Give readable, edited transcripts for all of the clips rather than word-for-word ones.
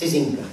Cizinka.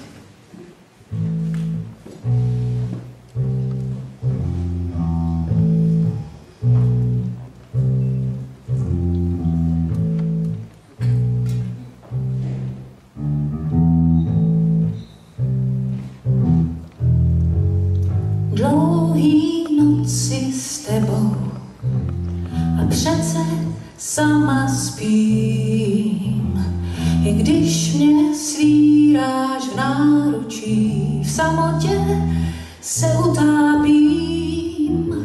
Dlouhý noci s tebou a přece sama spím, i když mě svíráš v náručí, v samotě se utápím.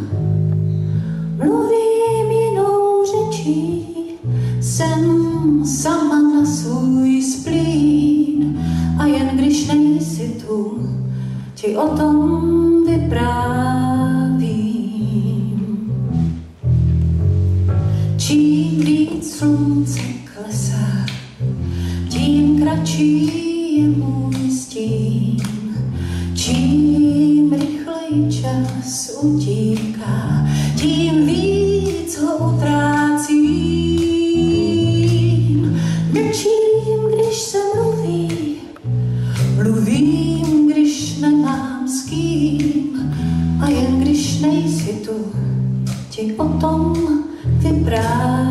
Mluvím jinou řečí, jsem sama na svůj splín, a jen když nejsi tu, ti o tom vyprávím. Čím víc slunce klesá, tím kratší je můj stín. Čím rychleji čas utíká, tím víc ho utrácím. Mlčím, když se mluví, mluvím, když nemám s kým, a jen když nejsi tu, ti o tom vyprávím.